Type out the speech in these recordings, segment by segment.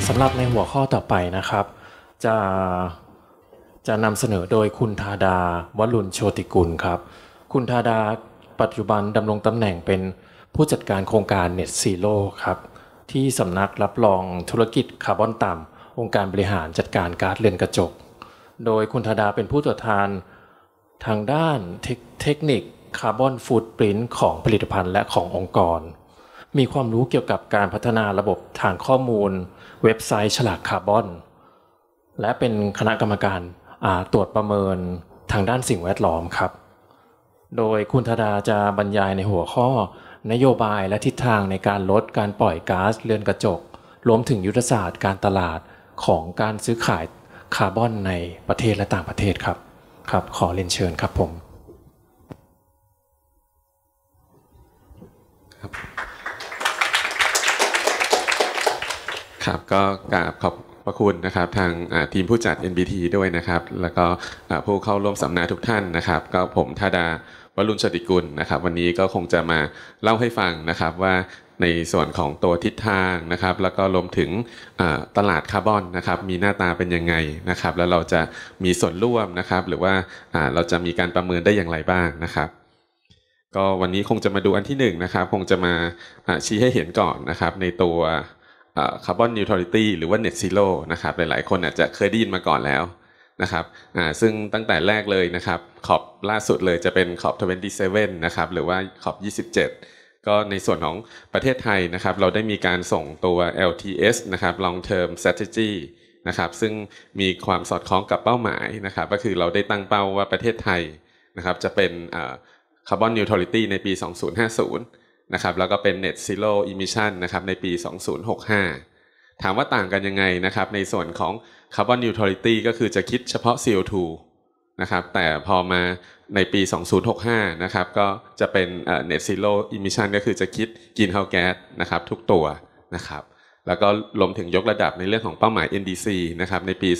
สำหรับในหัวข้อต่อไปนะครับจะจะนำเสนอโดยคุณธาดาวรุณโชติกุลครับคุณธาดาปัจจุบันดำรงตำแหน่งเป็นผู้จัดการโครงการ Net Zero ครับที่สำนักรับรองธุรกิจคาร์บอนต่ำองค์การบริหารจัดการก๊าซเรือนกระจกโดยคุณธาดาเป็นผู้ตรวจทานทางด้านเทคนิคคาร์บอนฟูตปรินท์ของผลิตภัณฑ์และขององค์กรมีความรู้เกี่ยวกับการพัฒนาระบบฐานข้อมูลเว็บไซต์ฉลากคาร์บอนและเป็นคณะกรรมการตรวจประเมินทางด้านสิ่งแวดล้อมครับโดยคุณธดาจะบรรยายในหัวข้อนโยบายและทิศทางในการลดการปล่อยก๊าซเรือนกระจกรวมถึงยุทธศาสตร์การตลาดของการซื้อขายคาร์บอนในประเทศและต่างประเทศครับขอเรียนเชิญครับผมครับก็กราบขอบพระคุณนะครับทางทีมผู้จัด NBT ด้วยนะครับแล้วก็ผู้เข้าร่วมสัมมนาทุกท่านนะครับก็ผมธาดาวรุณโชติกุลนะครับวันนี้ก็คงจะมาเล่าให้ฟังนะครับว่าในส่วนของตัวทิศทางนะครับแล้วก็รวมถึงตลาดคาร์บอนนะครับมีหน้าตาเป็นยังไงนะครับแล้วเราจะมีส่วนร่วมนะครับหรือว่าเราจะมีการประเมินได้อย่างไรบ้างนะครับก็วันนี้คงจะมาดูอันที่1นะครับคงจะมาชี้ให้เห็นก่อนนะครับในตัวคาร์บอนนิวทรัลิตี้หรือว่า Net Zero นะครับหลายๆคนอาจจะเคยได้ยินมาก่อนแล้วนะครับซึ่งตั้งแต่แรกเลยนะครับขอบล่าสุดเลยจะเป็นขอบ27นะครับหรือว่าขอบ27ก็ในส่วนของประเทศไทยนะครับเราได้มีการส่งตัว LTS นะครับ Long Term Strategy นะครับซึ่งมีความสอดคล้องกับเป้าหมายนะครับก็คือเราได้ตั้งเป้าว่าประเทศไทยนะครับจะเป็นคาร์บอนนิวทรัลิตี้ในปี2050นะครับแล้วก็เป็น Net Zero Emission นะครับในปี2065ถามว่าต่างกันยังไงนะครับในส่วนของ Carbon Neutrality ก็คือจะคิดเฉพาะ CO2 นะครับแต่พอมาในปี2065นะครับก็จะเป็นNet Zero Emission ก็คือจะคิด Greenhouse Gas นะครับทุกตัวนะครับแล้วก็รวมถึงยกระดับในเรื่องของเป้าหมาย NDC นะครับในปี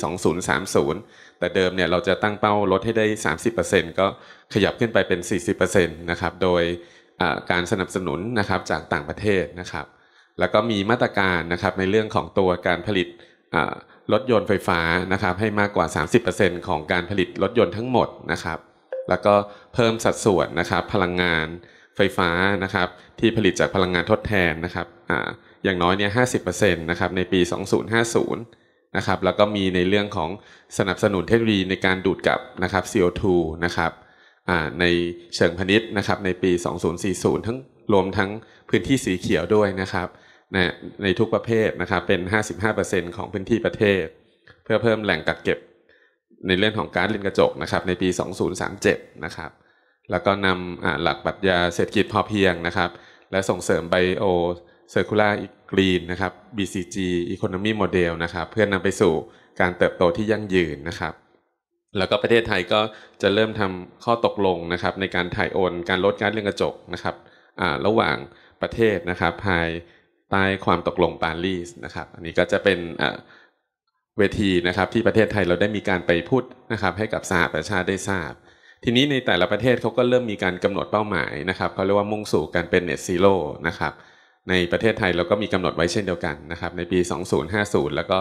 2030แต่เดิมเนี่ยเราจะตั้งเป้าลดให้ได้ 30% ก็ขยับขึ้นไปเป็น 40% นะครับโดยการสนับสนุนนะครับจากต่างประเทศนะครับแล้วก็มีมาตรการนะครับในเรื่องของตัวการผลิตรถยนต์ไฟฟ้านะครับให้มากกว่า 30% ของการผลิตรถยนต์ทั้งหมดนะครับแล้วก็เพิ่มสัดส่วนนะครับพลังงานไฟฟ้านะครับที่ผลิตจากพลังงานทดแทนนะครับอย่างน้อยเนี่ย 50% นะครับในปี2050นะครับแล้วก็มีในเรื่องของสนับสนุนเทคโนโลยีในการดูดกลับนะครับ CO2 นะครับในเชิงพาณิชย์นะครับในปี2040ทั้งรวมทั้งพื้นที่สีเขียวด้วยนะครับในทุกประเภทนะครับเป็น 55% ของพื้นที่ประเทศเพื่อเพิ่มแหล่งกักเก็บในเรื่องของก๊าซเรือนกระจกนะครับในปี2037นะครับแล้วก็นำหลักปรัชญาเศรษฐกิจพอเพียงนะครับและส่งเสริม Bio Circular Green นะครับ BCG Economy Model นะครับเพื่อนำไปสู่การเติบโตที่ยั่งยืนนะครับแล้วก็ประเทศไทยก็จะเริ่มทำข้อตกลงนะครับในการถ่ายโอนการลดก๊าซเรือนกระจกนะครับระหว่างประเทศนะครับภายใต้ความตกลงปารีสนะครับอันนี้ก็จะเป็นเวทีนะครับที่ประเทศไทยเราได้มีการไปพูดนะครับให้กับสหประชาชาติได้ทราบทีนี้ในแต่ละประเทศเขาก็เริ่มมีการกำหนดเป้าหมายนะครับเขาเรียกว่ามุ่งสู่การเป็น Net Zero นะครับในประเทศไทยเราก็มีกำหนดไว้เช่นเดียวกันนะครับในปี2050แล้วก็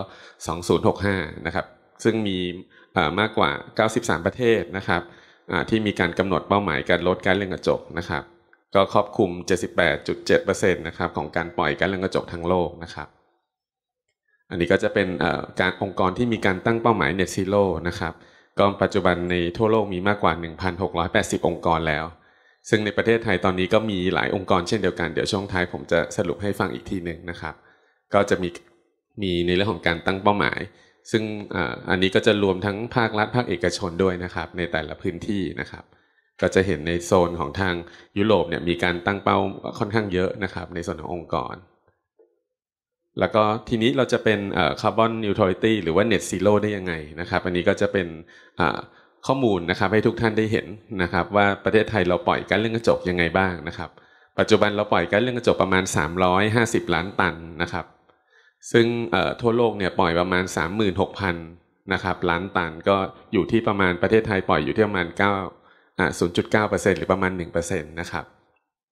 2065นะครับซึ่งมีมากกว่า93ประเทศนะครับที่มีการกำหนดเป้าหมายการลดก๊าซเรือนกระจกนะครับก็ครอบคลุม 78.7% นะครับของการปล่อยก๊าซเรือนกระจกทั้งโลกนะครับอันนี้ก็จะเป็นการองค์กรที่มีการตั้งเป้าหมาย Net Zero นะครับก็ปัจจุบันในทั่วโลกมีมากกว่า 1,680 องค์กรแล้วซึ่งในประเทศไทยตอนนี้ก็มีหลายองค์กรเช่นเดียวกันเดี๋ยวช่วงท้ายผมจะสรุปให้ฟังอีกทีนึงนะครับก็จะมีในเรื่องของการตั้งเป้าหมายซึ่งอันนี้ก็จะรวมทั้งภาครัฐภาคเอกชนด้วยนะครับในแต่ละพื้นที่นะครับก็จะเห็นในโซนของทางยุโรปเนี่ยมีการตั้งเป้าค่อนข้างเยอะนะครับในส่วนขององค์กรแล้วก็ทีนี้เราจะเป็นCarbon Neutrality หรือว่า Net Zero ได้ยังไงนะครับอันนี้ก็จะเป็นข้อมูลนะครับให้ทุกท่านได้เห็นนะครับว่าประเทศไทยเราปล่อยก๊าซเรือนกระจกยังไงบ้างนะครับปัจจุบันเราปล่อยก๊าซเรือนกระจกประมาณ350ล้านตันนะครับซึ่งทั่วโลกเนี่ยปล่อยประมาณ 36,000 นะครับล้านตันก็อยู่ที่ประมาณประเทศไทยปล่อยอยู่ที่ประมาณ0.9% หรือประมาณ 1% นะครับ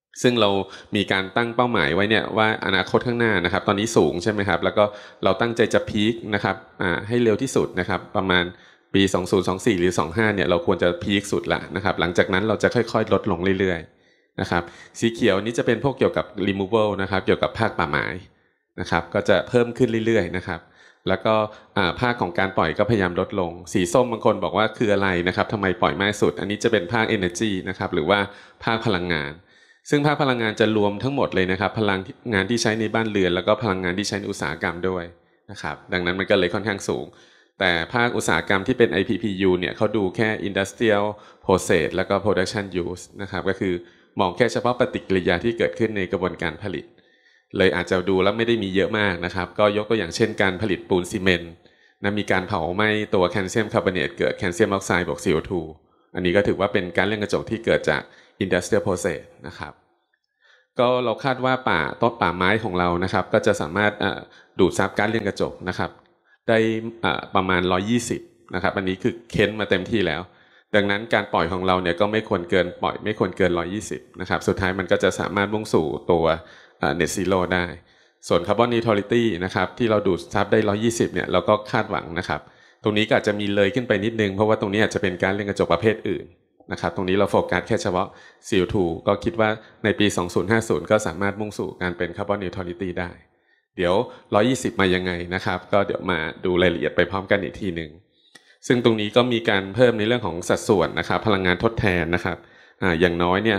ซึ่งเรามีการตั้งเป้าหมายไว้เนี่ยว่าอนาคตข้างหน้านะครับตอนนี้สูงใช่ไหมครับแล้วก็เราตั้งใจจะพีคนะครับให้เร็วที่สุดนะครับประมาณปี2024หรือ25เนี่ยเราควรจะพีคสุดละนะครับหลังจากนั้นเราจะค่อยๆลดลงเรื่อยๆนะครับสีเขียวนี้จะเป็นพวกเกี่ยวกับ removal นะครับเกี่ยวกับภาคป่าไม้นะครับก็จะเพิ่มขึ้นเรื่อยๆนะครับแล้วก็ภาคของการปล่อยก็พยายามลดลงสีส้มบางคนบอกว่าคืออะไรนะครับทำไมปล่อยมากสุดอันนี้จะเป็นภาค energy นะครับหรือว่าภาคพลังงานซึ่งภาคพลังงานจะรวมทั้งหมดเลยนะครับพลังงานที่ใช้ในบ้านเรือนแล้วก็พลังงานที่ใช้ในอุตสาหกรรมด้วยนะครับดังนั้นมันก็เลยค่อนข้างสูงแต่ภาคอุตสาหกรรมที่เป็น IPPU เนี่ยเขาดูแค่ Industrial Process แล้วก็ Production Use นะครับก็คือมองแค่เฉพาะปฏิกิริยาที่เกิดขึ้นในกระบวนการผลิตเลยอาจจะดูแล้วไม่ได้มีเยอะมากนะครับก็ยกตัวอย่างเช่นการผลิตปูนซีเมนต์นะมีการเผาไหม้ตัวแคลเซียมคาร์บอเนตเกิดแคลเซียมออกไซด์บวก CO2 อันนี้ก็ถือว่าเป็นการเรือนกระจกที่เกิดจาก Industrial Process นะครับก็เราคาดว่าต้นป่าไม้ของเรานะครับก็จะสามารถดูดซับก๊าซเรือนกระจกนะครับได้ประมาณ120นะครับอันนี้คือเค้นมาเต็มที่แล้วดังนั้นการปล่อยของเราเนี่ยก็ไม่ควรเกิน120นะครับสุดท้ายมันก็จะสามารถมุ่งสู่ตัวnet zero ได้ส่วนคาร์บอนนิวทรัลิตี้นะครับที่เราดูดซับได้120เนี่ยเราก็คาดหวังนะครับตรงนี้ก็อาจจะมีเลยขึ้นไปนิดนึงเพราะว่าตรงนี้อาจจะเป็นการเรือนกระจกประเภทอื่นนะครับตรงนี้เราโฟกัสแค่เฉพาะ CO2 ก็คิดว่าในปี2050ก็สามารถมุ่งสู่การเป็นคาร์บอนนิวทรัลิตี้ได้เดี๋ยว120มายังไงนะครับก็เดี๋ยวมาดูรายละเอียดไปพร้อมกันอีกทีนึงซึ่งตรงนี้ก็มีการเพิ่มในเรื่องของสัดส่วนนะครับพลังงานทดแทนนะครับอย่างน้อยเนี่ย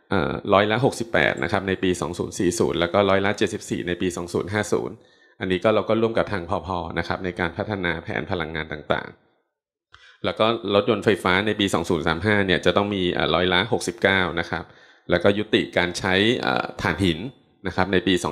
68%นะครับในปี2040แล้วก็74%ในปี2050อันนี้ก็เราก็ร่วมกับทางพพนะครับในการพัฒนาแผนพลังงานต่างๆแล้วก็รถยนต์ไฟฟ้าในปี2035เนี่ยจะต้องมี69%นะครับแล้วก็ยุติการใช้ถ่านหินนะครับในปี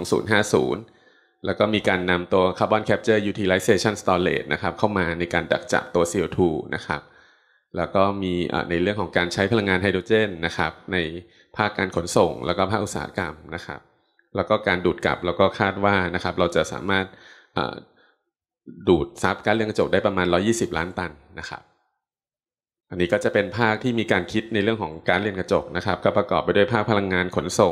2050แล้วก็มีการนำตัว Carbon Capture Utilization Storage นะครับเข้ามาในการดักจับตัว CO2 นะครับแล้วก็มีในเรื่องของการใช้พลังงานไฮโดรเจนนะครับในภาคการขนส่งแล้วก็ภาคอุตสาหกรรมนะครับแล้วก็การดูดกลับแล้วก็คาดว่านะครับเราจะสามารถดูดซับก๊าซเรือนกระจกได้ประมาณ120ล้านตันนะครับอันนี้ก็จะเป็นภาคที่มีการคิดในเรื่องของก๊าซเรือนกระจกนะครับก็ประกอบไปด้วยภาคพลังงานขนส่ง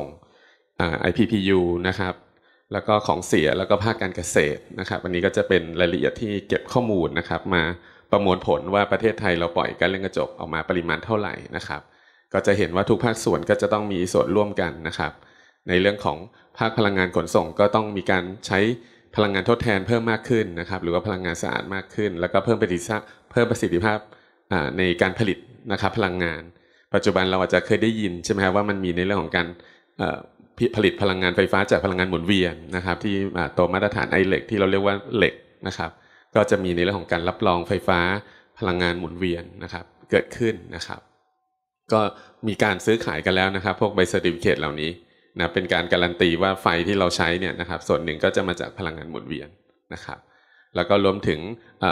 IPPU นะครับแล้วก็ของเสียแล้วก็ภาคการเกษตรนะครับอันนี้ก็จะเป็นรายละเอียดที่เก็บข้อมูลนะครับมาประมวลผลว่าประเทศไทยเราปล่อยก๊าซเรือนกระจกออกมาปริมาณเท่าไหร่นะครับก็จะเห็นว่าทุกภาคส่วนก็จะต้องมีส่วนร่วมกันนะครับในเรื่องของภาคพลังงานขนส่งก็ต้องมีการใช้พลังงานทดแทนเพิ่มมากขึ้นนะครับหรือว่าพลังงานสะอาดมากขึ้นแล้วก็เพิ่มประสิทธิภาพในการผลิตนะครับพลังงานปัจจุบันเราอาจจะเคยได้ยินใช่ไหมครับว่ามันมีในเรื่องของการผลิตพลังงานไฟฟ้าจากพลังงานหมุนเวียนนะครับที่ตัวมาตรฐาน ILEC ที่เราเรียกว่าเหล็กนะครับก็จะมีในเรื่องของการรับรองไฟฟ้าพลังงานหมุนเวียนนะครับเกิดขึ้นนะครับก็มีการซื้อขายกันแล้วนะครับพวกใบเซอร์ติฟิเคตเหล่านี้นะเป็นการการันตีว่าไฟที่เราใช้เนี่ยนะครับส่วนหนึ่งก็จะมาจากพลังงานหมุนเวียนนะครับแล้วก็รวมถึง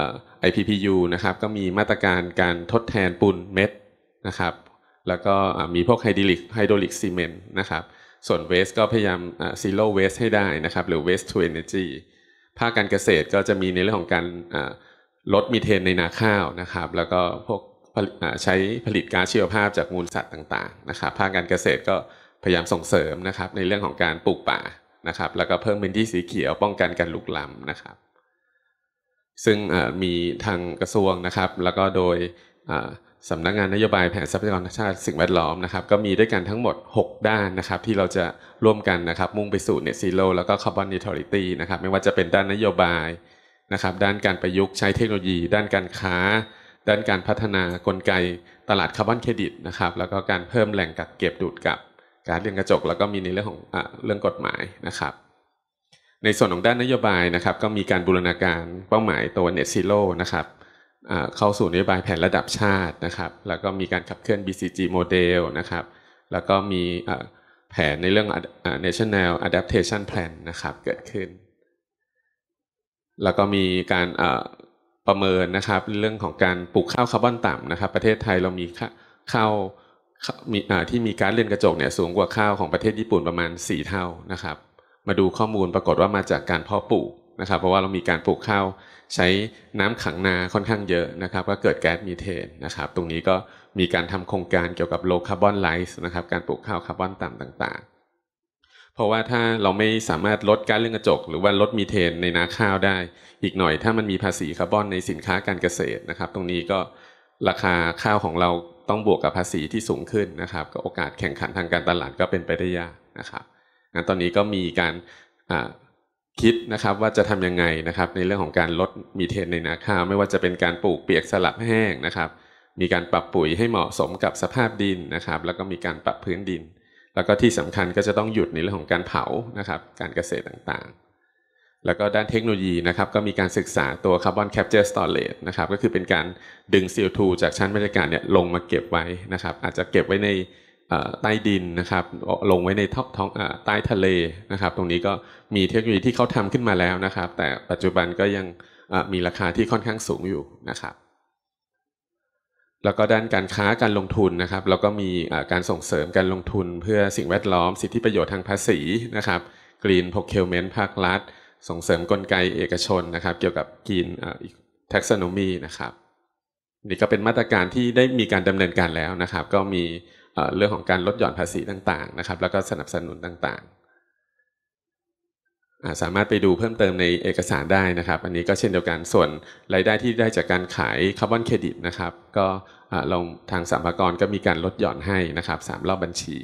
IPPU นะครับก็มีมาตรการการทดแทนปูนเม็ดนะครับแล้วก็มีพวกไฮโดรลิกซีเมนต์นะครับส่วนเวสก็พยายามzero waste ให้ได้นะครับหรือ waste to energy ภาคการเกษตรก็จะมีในเรื่องของการลดมีเทนในนาข้าวนะครับแล้วก็พวกใช้ผลิตก๊าซชีวภาพจากมูลสัตว์ต่างๆนะครับภาคการเกษตรก็พยายามส่งเสริมนะครับในเรื่องของการปลูกป่านะครับแล้วก็เพิ่มพื้นที่สีเขียวป้องกันการลุกล้ำนะครับซึ่งมีทางกระทรวงนะครับแล้วก็โดยสำนักงานนโยบายแผนทรัพยากรธรรมชาติสิ่งแวดล้อมนะครับก็มีด้วยกันทั้งหมด6ด้านนะครับที่เราจะร่วมกันนะครับมุ่งไปสู่ Net Zero แล้วก็ Carbon Neutrality นะครับไม่ว่าจะเป็นด้านนโยบายนะครับด้านการประยุกต์ใช้เทคโนโลยีด้านการค้าด้านการพัฒนากลไกตลาดคาร์บอนเครดิตนะครับแล้วก็การเพิ่มแหล่งกักเก็บดูดกลับก๊าซเรือนกระจกแล้วก็มีในเรื่องของเรื่องกฎหมายนะครับในส่วนของด้านนโยบายนะครับก็มีการบูรณาการเป้าหมายตัว Net Zero นะครับเข้าสู่นโยบายแผนระดับชาตินะครับแล้วก็มีการขับเคลื่อน BCG โมเดลนะครับแล้วก็มีแผนในเรื่องNational Adaptation Plan นะครับเกิดขึ้นแล้วก็มีการประเมินนะครับเรื่องของการปลูกข้าวคาร์บอนต่ำนะครับประเทศไทยเรามีข้าวที่มีก๊าซเรือนกระจกเนี่ยสูงกว่าข้าวของประเทศญี่ปุ่นประมาณ4เท่านะครับมาดูข้อมูลปรากฏว่ามาจากการเพาะปลูกนะครับเพราะว่าเรามีการปลูกข้าวใช้น้ำขังนาค่อนข้างเยอะนะครับก็เกิดแก๊สมีเทนนะครับตรงนี้ก็มีการทำโครงการเกี่ยวกับ low carbon rice นะครับการปลูกข้าวคาร์บอนต่ำต่างเพราะว่าถ้าเราไม่สามารถลดก๊าซเรือนกระจกหรือว่าลดมีเทนในนาข้าวได้อีกหน่อยถ้ามันมีภาษีคาร์บอนในสินค้าการเกษตรนะครับตรงนี้ก็ราคาข้าวของเราต้องบวกกับภาษีที่สูงขึ้นนะครับก็โอกาสแข่งขันทางการตลาดก็เป็นไปได้ยากนะครับงั้นตอนนี้ก็มีการคิดนะครับว่าจะทำยังไงนะครับในเรื่องของการลดมีเทนในนาข้าวไม่ว่าจะเป็นการปลูกเปียกสลับแห้งนะครับมีการปรับปุ๋ยให้เหมาะสมกับสภาพดินนะครับแล้วก็มีการปรับพื้นดินแล้วก็ที่สำคัญก็จะต้องหยุดในเรื่องของการเผานะครับการเกษตรต่างๆแล้วก็ด้านเทคโนโลยีนะครับก็มีการศึกษาตัว Carbon Capture Storage นะครับก็คือเป็นการดึง CO2 จากชั้นบรรยากาศเนี่ยลงมาเก็บไว้นะครับอาจจะเก็บไว้ในใต้ดินนะครับลงไว้ในท้องใต้ทะเลนะครับตรงนี้ก็มีเทคโนโลยีที่เขาทำขึ้นมาแล้วนะครับแต่ปัจจุบันก็ยังมีราคาที่ค่อนข้างสูงอยู่นะครับแล้วก็ด้านการค้าการลงทุนนะครับเราก็มีการส่งเสริมการลงทุนเพื่อสิ่งแวดล้อมสิทธิประโยชน์ทางภาษีนะครับ Green Procurement ภาครัฐส่งเสริมกลไกเอกชนนะครับเกี่ยวกับ Green Taxonomy นะครับนี่ก็เป็นมาตรการที่ได้มีการดำเนินการแล้วนะครับก็มีเรื่องของการลดหย่อนภาษีต่างๆนะครับแล้วก็สนับสนุนต่างๆสามารถไปดูเพิ่มเติมในเอกสารได้นะครับอันนี้ก็เช่นเดียวกันส่วนรายได้ที่ได้จากการขายคาร์บอนเครดิตนะครับก็เราทางสรรพากรก็มีการลดหย่อนให้นะครับ3 รอบบัญชี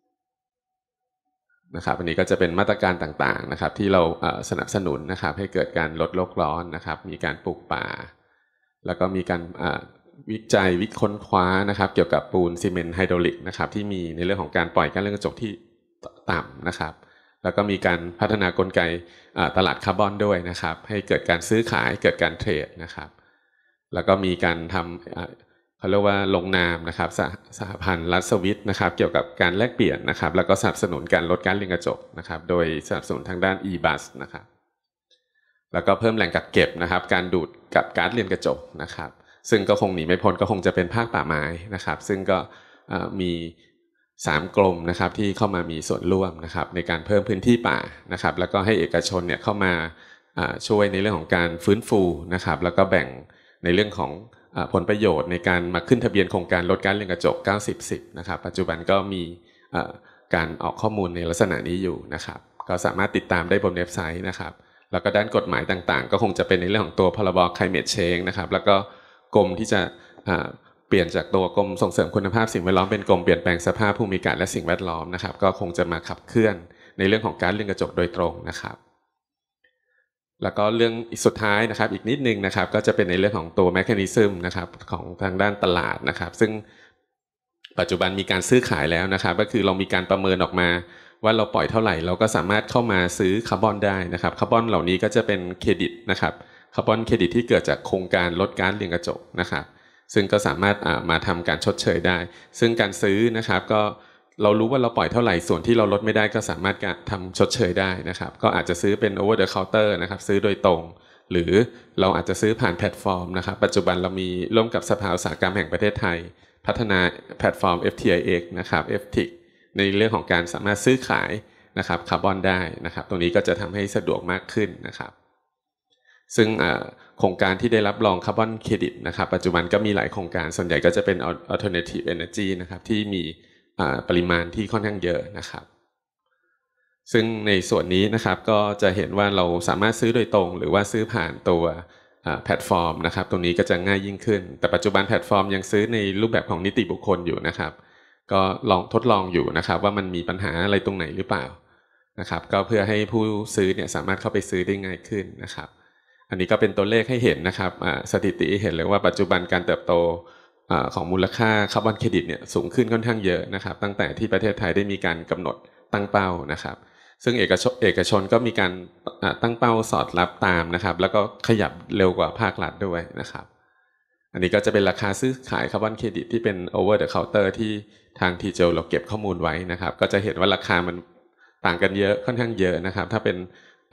นะครับอันนี้ก็จะเป็นมาตรการต่างๆนะครับที่เราสนับสนุนนะครับให้เกิดการลดโลกร้อนนะครับมีการปลูกป่าแล้วก็มีการวิจัยค้นคว้านะครับเกี่ยวกับปูนซีเมนต์ไฮดรอลิกนะครับที่มีในเรื่องของการปล่อยก๊าซเรือนกระจกที่ต่ำนะครับแล้วก็มีการพัฒนากลไกตลาดคาร์บอนด้วยนะครับให้เกิดการซื้อขายเกิดการเทรดนะครับแล้วก็มีการทำเขาเรียกว่าลงนามนะครับสหพันธ์รัฐสวิสนะครับเกี่ยวกับการแลกเปลี่ยนนะครับแล้วก็สนับสนุนการลดก๊าซเรือนกระจกนะครับโดยสนับสนุนทางด้าน e-bus นะครับแล้วก็เพิ่มแหล่งกักเก็บนะครับการดูดกับก๊าซเรือนกระจกนะครับซึ่งก็คงหนีไม่พ้นก็คงจะเป็นภาคป่าไม้นะครับซึ่งก็มี3 กรมนะครับที่เข้ามามีส่วนร่วมนะครับในการเพิ่มพื้นที่ป่านะครับแล้วก็ให้เอกชนเนี่ยเข้ามาช่วยในเรื่องของการฟื้นฟูนะครับแล้วก็แบ่งในเรื่องของผลประโยชน์ในการมาขึ้นทะเบียนโครงการลดก๊าซเรือนกระจก 90-10 นะครับปัจจุบันก็มีการออกข้อมูลในลักษณะนี้อยู่นะครับก็สามารถติดตามได้บนเว็บไซต์นะครับแล้วก็ด้านกฎหมายต่างๆก็คงจะเป็นในเรื่องของตัวพรบ Climate Change นะครับแล้วก็กรมที่จะเปลี่ยนจากตัวกรมส่งเสริมคุณภาพสิ่งแวดล้อมเป็นกรมเปลี่ยนแปลงสภาพภูมิอากาศและสิ่งแวดล้อมนะครับก็คงจะมาขับเคลื่อนในเรื่องของก๊าซเรือนกระจกโดยตรงนะครับแล้วก็เรื่องสุดท้ายนะครับอีกนิดนึงนะครับก็จะเป็นในเรื่องของตัวแมคานิซึมนะครับของทางด้านตลาดนะครับซึ่งปัจจุบันมีการซื้อขายแล้วนะครับก็คือเรามีการประเมินออกมาว่าเราปล่อยเท่าไหร่เราก็สามารถเข้ามาซื้อคาร์บอนได้นะครับคาร์บอนเหล่านี้ก็จะเป็นเครดิตนะครับคาร์บอนเครดิตที่เกิดจากโครงการลดก๊าซเรือนกระจกนะครับซึ่งก็สามารถมาทำการชดเชยได้ซึ่งการซื้อนะครับก็เรารู้ว่าเราปล่อยเท่าไหร่ส่วนที่เราลดไม่ได้ก็สามารถทำชดเชยได้นะครับก็อาจจะซื้อเป็น over the counter นะครับซื้อโดยตรงหรือเราอาจจะซื้อผ่านแพลตฟอร์มนะครับปัจจุบันเรามีร่วมกับสภาอุตสาหกรรมแห่งประเทศไทยพัฒนาแพลตฟอร์ม FTIX นะครับ FTIC ในเรื่องของการสามารถซื้อขายนะครับคาร์บอนได้นะครับตรงนี้ก็จะทำให้สะดวกมากขึ้นนะครับซึ่งโครงการที่ได้รับรองคาร์บอนเครดิตนะครับปัจจุบันก็มีหลายโครงการส่วนใหญ่ก็จะเป็น alternative energy นะครับที่มีปริมาณที่ค่อนข้างเยอะนะครับซึ่งในส่วนนี้นะครับก็จะเห็นว่าเราสามารถซื้อโดยตรงหรือว่าซื้อผ่านตัวแพลตฟอร์มนะครับตรงนี้ก็จะง่ายยิ่งขึ้นแต่ปัจจุบันแพลตฟอร์มยังซื้อในรูปแบบของนิติบุคคลอยู่นะครับก็ทดลองอยู่นะครับว่ามันมีปัญหาอะไรตรงไหนหรือเปล่านะครับก็เพื่อให้ผู้ซื้อเนี่ยสามารถเข้าไปซื้อได้ง่ายขึ้นนะครับอันนี้ก็เป็นตัวเลขให้เห็นนะครับสถิติเห็นเลยว่าปัจจุบันการเติบโตของมูลค่าคาร์บอนเครดิตเนี่ยสูงขึ้นค่อนข้างเยอะนะครับตั้งแต่ที่ประเทศไทยได้มีการกำหนดตั้งเป้านะครับซึ่งเอกชนก็มีการตั้งเป้าสอดรับตามนะครับแล้วก็ขยับเร็วกว่าภาครัฐด้วยนะครับอันนี้ก็จะเป็นราคาซื้อขายคาร์บอนเครดิตที่เป็น over the counter ที่ทางทีเจลเราเก็บข้อมูลไว้นะครับก็จะเห็นว่าราคามันต่างกันเยอะค่อนข้างเยอะนะครับถ้าเป็น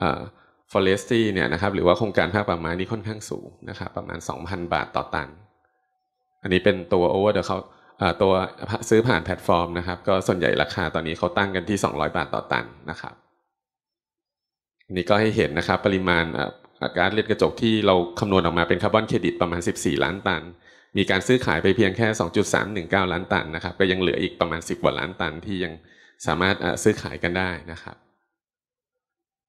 forestry เนี่ยนะครับหรือว่าโครงการภาคป่าไม้นี่ค่อนข้างสูงนะครับประมาณ 2,000 บาทต่อตันอันนี้เป็นตัว over the counterตัวซื้อผ่านแพลตฟอร์มนะครับก็ส่วนใหญ่ราคาตอนนี้เขาตั้งกันที่200 บาทต่อตันนะครับนี่ก็ให้เห็นนะครับปริมาณก๊าซเรือนกระจกที่เราคำนวณออกมาเป็นคาร์บอนเครดิตประมาณ14 ล้านตันมีการซื้อขายไปเพียงแค่ 2.319 ล้านตันนะครับก็ยังเหลืออีกประมาณ10 กว่าล้านตันที่ยังสามารถซื้อขายกันได้นะครับ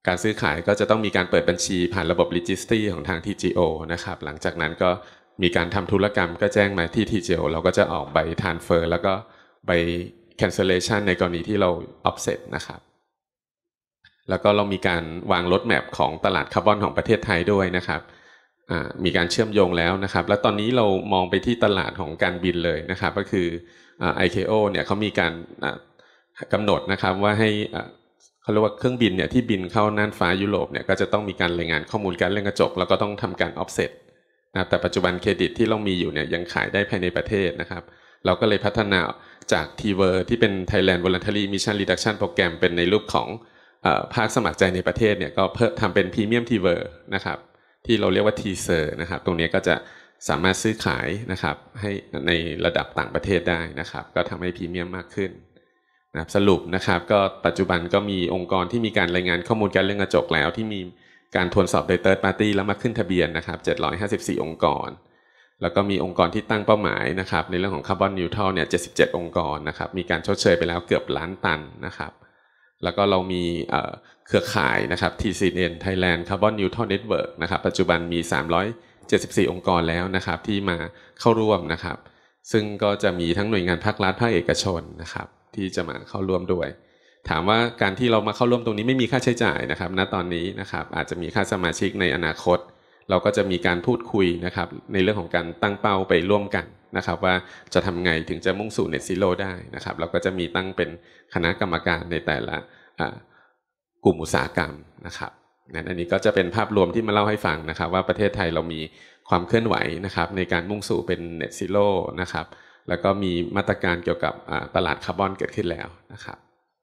การซื้อขายก็จะต้องมีการเปิดบัญชีผ่านระบบ Registry ของทาง TGO นะครับหลังจากนั้นก็มีการทำธุรกรรมก็แจ้งมาที่ TGO เราก็จะออกใบ Transfer แล้วก็ใบ Cancellation ในกรณีที่เรา Offset นะครับแล้วก็เรามีการวางรถแมพของตลาดคาร์บอนของประเทศไทยด้วยนะครับมีการเชื่อมโยงแล้วนะครับและตอนนี้เรามองไปที่ตลาดของการบินเลยนะครับก็คือICAO เนี่ยเขามีการกำหนดนะครับว่าให้เขาเรียกว่าเครื่องบินเนี่ยที่บินเข้าน่านฟ้ายุโรปเนี่ยก็จะต้องมีการรายงานข้อมูลการเรือนกระจกแล้วก็ต้องทำการ offset นะแต่ปัจจุบันเครดิตที่เรามีอยู่เนี่ยยังขายได้ภายในประเทศนะครับเราก็เลยพัฒนาจาก TVER ที่เป็น Thailand Voluntary Emission Reduction Program เป็นในรูปของภาคสมัครใจในประเทศเนี่ยก็เพิ่มทำเป็น Premium TVER นะครับที่เราเรียกว่า TSER นะครับตรงนี้ก็จะสามารถซื้อขายนะครับให้ในระดับต่างประเทศได้นะครับก็ทำให้พรีเมียมมากขึ้นนะครับสรุปนะครับก็ปัจจุบันก็มีองค์กรที่มีการรายงานข้อมูลการเรือนกระจกแล้วที่มีการทวนสอบโดย Third Party แล้วมาขึ้นทะเบียนนะครับ754องค์กรแล้วก็มีองค์กรที่ตั้งเป้าหมายนะครับในเรื่องของคาร์บอนนิวทรัลเนี่ย77องค์กรนะครับมีการชดเชยไปแล้วเกือบล้านตันนะครับแล้วก็เรามีเครือข่ายนะครับ TCN Thailand Carbon Neutral Network นะครับปัจจุบันมี374องค์กรแล้วนะครับที่มาเข้าร่วมนะครับซึ่งก็จะมีทั้งหน่วยงานภาครัฐภาคเอกชนนะครับที่จะมาเข้าร่วมด้วยถามว่าการที่เรามาเข้าร่วมตรงนี้ไม่มีค่าใช้จ่ายนะครับณตอนนี้นะครับอาจจะมีค่าสมาชิกในอนาคตเราก็จะมีการพูดคุยนะครับในเรื่องของการตั้งเป้าไปร่วมกันนะครับว่าจะทำไงถึงจะมุ่งสู่ Net Zero ได้นะครับเราก็จะมีตั้งเป็นคณะกรรมการในแต่ละกลุ่มอุตสาหกรรมนะครับอันนี้ก็จะเป็นภาพรวมที่มาเล่าให้ฟังนะครับว่าประเทศไทยเรามีความเคลื่อนไหวนะครับในการมุ่งสู่เป็น Net Zero นะครับแล้วก็มีมาตรการเกี่ยวกับตลาดคาร์บอนเกิดขึ้นแล้วนะครับ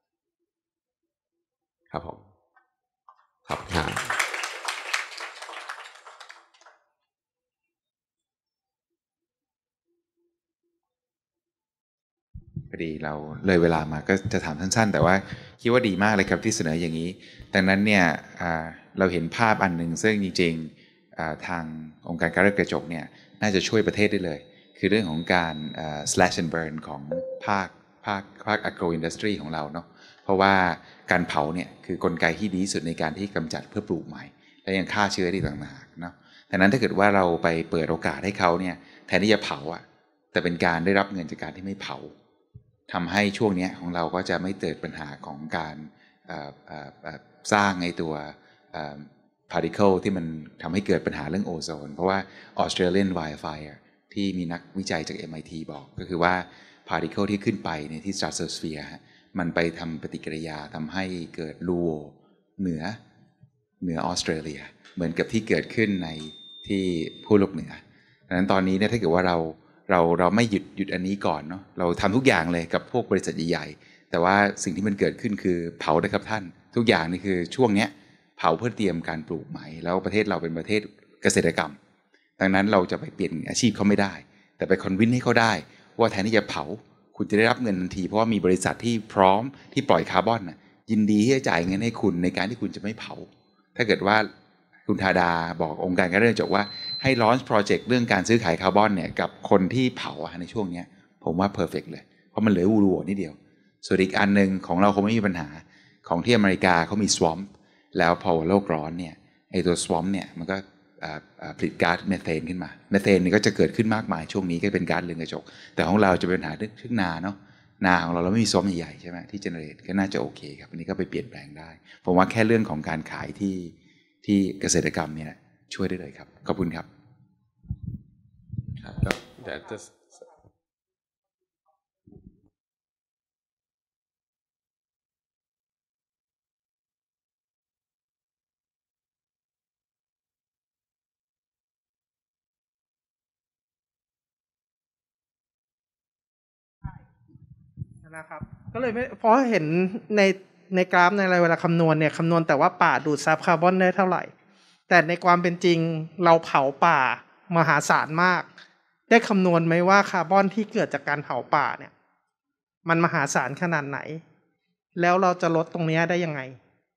ครับผมขอบคุณครับพอดีเราเลยเวลามาก็จะถามสั้นๆแต่ว่าคิดว่าดีมากเลยครับที่เสนออย่างนี้ดังนั้นเนี่ยเราเห็นภาพอันหนึ่งซึ่งจริงๆทางองค์การการเรือนกระจกเนี่ยน่าจะช่วยประเทศได้เลยคือเรื่องของการ slash and burn ของภาค agro industry ของเราเนาะเพราะว่าการเผาเนี่ยคือกลไกที่ดีสุดในการที่กำจัดเพื่อปลูกใหม่และยังฆ่าเชื้อได้ต่างหากเนาะดังนั้นถ้าเกิดว่าเราไปเปิดโอกาสให้เขาเนี่ยแทนที่จะเผาแต่เป็นการได้รับเงินจากการที่ไม่เผาทำให้ช่วงนี้ของเราก็จะไม่เกิดปัญหาของการสร้างไอ้ตัวparticle ที่มันทำให้เกิดปัญหาเรื่องโอโซนเพราะว่า Australian wildfire ที่มีนักวิจัยจาก MIT บอกก็คือว่า particle ที่ขึ้นไปในที่ stratosphere มันไปทำปฏิกิริยาทำให้เกิดรูโวเหนือออสเตรเลียเหมือนกับที่เกิดขึ้นในที่ขั้วโลกเหนือดังนั้นตอนนี้เนี่ยถ้าเกิดว่าเราไม่หยุดอันนี้ก่อนเนาะเราทำทุกอย่างเลยกับพวกบริษัทใหญ่ๆแต่ว่าสิ่งที่มันเกิดขึ้นคือเผานะครับท่านทุกอย่างนี่คือช่วงเนี้ยเผาเพื่อเตรียมการปลูกใหม่แล้วประเทศเราเป็นประเทศเกษตรกรรมดังนั้นเราจะไปเปลี่ยนอาชีพเขาไม่ได้แต่ไปคอนวินให้เขาได้ว่าแทนที่จะเผาคุณจะได้รับเงินทันทีเพราะว่ามีบริษัทที่พร้อมที่ปล่อยคาร์บอนยินดีที่จะจ่ายเงินให้คุณในการที่คุณจะไม่เผาถ้าเกิดว่าคุณธาดาบอกองค์การการเรือนกระจกว่าให้ลอนช์โปรเจกต์เรื่องการซื้อขายคาร์บอนเนี่ยกับคนที่เผาในช่วงนี้ผมว่าเพอร์เฟกต์เลยเพราะมันเหลือวูรูนิดเดียวส่วนอีกอันนึงของเราคงไม่มีปัญหาของที่อเมริกาเขามีสวอมป์แล้วพอโลกร้อนเนี่ยไอตัวสวอมป์เนี่ยมันก็ผลิตก๊าซเมเทนขึ้นมาเมเทนนี่ก็จะเกิดขึ้นมากมายช่วงนี้ก็เป็นก๊าซเรือนกระจกแต่ของเราจะเป็นปัญหาเรื่องนาเนาะนาของเราไม่มีสวอมป์ใหญ่ๆใช่ไหมที่เจเนเรตก็น่าจะโอเคครับอันนี้ก็ไปเปลี่ยนแปลงได้ผมว่าแค่เรื่องของการขายที่เกษตรกรรมเนี่ยช่วยได้เลยครับขอบคุณครับครับเดี๋ยวจะนะครับก็เลยไม่เพราะเห็นในกราฟในอะไรเวลาคำนวณเนี่ยคำนวณแต่ว่าป่าดูดซับคาร์บอนได้เท่าไหร่แต่ในความเป็นจริงเราเผาป่ามหาศาลมากได้คำนวณไหมว่าคาร์บอนที่เกิดจากการเผาป่าเนี่ยมันมหาศาลขนาดไหนแล้วเราจะลดตรงนี้ได้ยังไง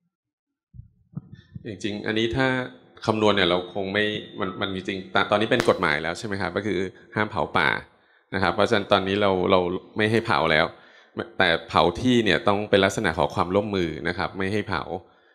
จริงๆอันนี้ถ้าคำนวณเนี่ยเราคงไม่มันจริงๆตอนนี้เป็นกฎหมายแล้วใช่ไหมครับก็คือห้ามเผาป่านะครับเพราะฉะนั้นตอนนี้เราไม่ให้เผาแล้วแต่เผาที่เนี่ยต้องเป็นลักษณะของความร่วมมือนะครับไม่ให้เผา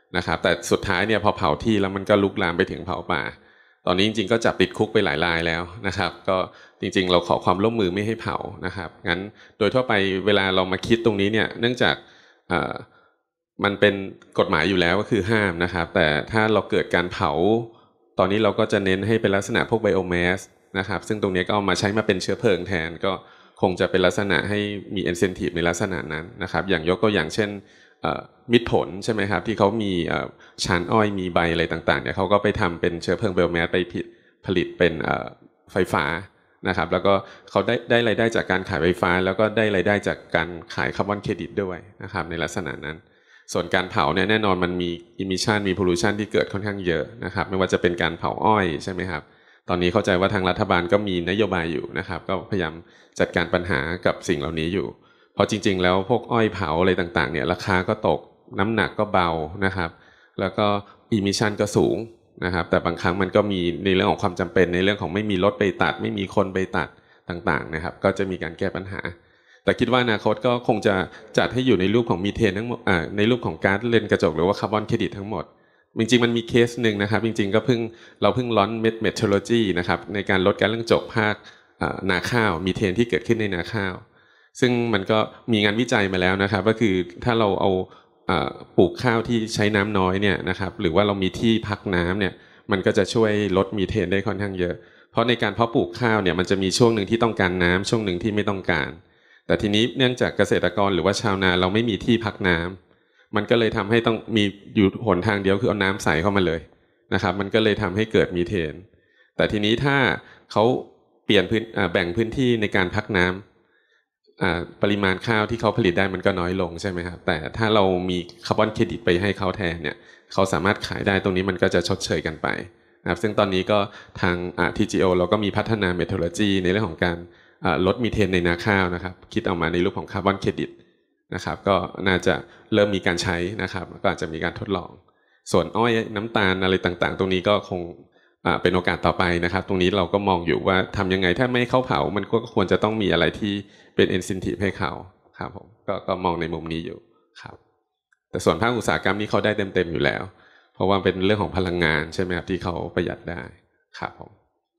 นะครับแต่สุดท้ายเนี่ยพอเผาที่แล้วมันก็ลุกลามไปถึงเผาป่าตอนนี้จริงๆก็จับติดคุกไปหลายรายแล้วนะครับก็จริงๆเราขอความร่วมมือไม่ให้เผานะครับงั้นโดยทั่วไปเวลาเรามาคิดตรงนี้เนี่ยเนื่องจากมันเป็นกฎหมายอยู่แล้วก็คือห้ามนะครับแต่ถ้าเราเกิดการเผาตอนนี้เราก็จะเน้นให้เป็นลักษณะพวกไบโอแมสนะครับซึ่งตรงนี้ก็เอามาใช้มาเป็นเชื้อเพลิงแทนก็คงจะเป็นลักษณะให้มี incentive ในลักษณะนั้นนะครับอย่างยกตัวอย่างเช่นมิตรผลใช่ไหมครับที่เขามีชานอ้อยมีใบอะไรต่างๆเนี่ยเขาก็ไปทำเป็นเชื้อเพลิงไบโอแมสไปผลิตเป็นไฟฟ้านะครับแล้วก็เขาได้รายได้จากการขายไฟฟ้าแล้วก็ได้รายได้จากการขายคาร์บอนเครดิตด้วยนะครับในลักษณะนั้นส่วนการเผาเนี่ยแน่นอนมันมีอิมิชันมีพอลูชันที่เกิดค่อนข้างเยอะนะครับไม่ว่าจะเป็นการเผาอ้อยใช่ไหมครับตอนนี้เข้าใจว่าทางรัฐบาลก็มีนโยบายอยู่นะครับก็พยายามจัดการปัญหากับสิ่งเหล่านี้อยู่เพราะจริงๆแล้วพวกอ้อยเผาอะไรต่างๆเนี่ยราคาก็ตกน้ำหนักก็เบานะครับแล้วก็อิมิชันก็สูงนะครับแต่บางครั้งมันก็มีในเรื่องของความจำเป็นในเรื่องของไม่มีรถไปตัดไม่มีคนไปตัดต่างๆนะครับก็จะมีการแก้ปัญหาแต่คิดว่าอนาคตก็คงจะจัดให้อยู่ในรูปของมีเทนทั้งหมดในรูปของก๊าซเรือนกระจกหรือว่าคาร์บอนเครดิตทั้งหมดจริงๆมันมีเคสหนึ่งนะครับจริงๆก็เราเพิ่งลอนเมทรโลจีนะครับในการลดก๊าซเรือนกระจกภาคนาข้าวมีเทนที่เกิดขึ้นในนาข้าวซึ่งมันก็มีงานวิจัยมาแล้วนะครับก็คือถ้าเราเอาปลูกข้าวที่ใช้น้ำน้อยเนี่ยนะครับหรือว่าเรามีที่พักน้ำเนี่ยมันก็จะช่วยลดมีเทนได้ค่อนข้างเยอะเพราะในการเพาะปลูกข้าวเนี่ยมันจะมีช่วงหนึ่งที่ต้องการน้ำช่วงหนึ่งที่ไม่ต้องการแต่ทีนี้เนื่องจากเกษตรกรหรือว่าชาวนาเราไม่มีที่พักน้ำมันก็เลยทำให้ต้องมีอยู่หนทางเดียวคือเอาน้ำใส่เข้ามาเลยนะครับมันก็เลยทำให้เกิดมีเทนแต่ทีนี้ถ้าเขาเปลี่ยนแบ่งพื้นที่ในการพักน้ำปริมาณข้าวที่เขาผลิตได้มันก็น้อยลงใช่ไหมครับแต่ถ้าเรามีคาร์บอนเครดิตไปให้เขาแทนเนี่ยเขาสามารถขายได้ตรงนี้มันก็จะชดเชยกันไปนะครับซึ่งตอนนี้ก็ทางTGO เราก็มีพัฒนาเมทรโลจีในเรื่องของการลดมีเทนในนาข้าวนะครับคิดออกมาในรูปของคาร์บอนเครดิตนะครับก็น่าจะเริ่มมีการใช้นะครับก็อาจจะมีการทดลองส่วนอ้อยน้ำตาลอะไรต่างๆตรงนี้ก็คงเป็นโอกาสต่อไปนะครับตรงนี้เราก็มองอยู่ว่าทำยังไงถ้าไม่เข้าเผามันก็ควรจะต้องมีอะไรที่เป็น incentive ให้เขาครับผมก็มองในมุมนี้อยู่ครับแต่ส่วนภาคอุตสาหกรรมนี้เขาได้เต็มๆอยู่แล้วเพราะว่าเป็นเรื่องของพลังงานใช่ไหมครับที่เขาประหยัดได้ครับผม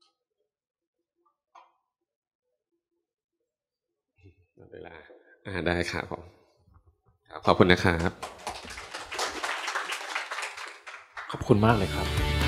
เวลาได้ครับผมขอบคุณนะครับขอบคุณมากเลยครับ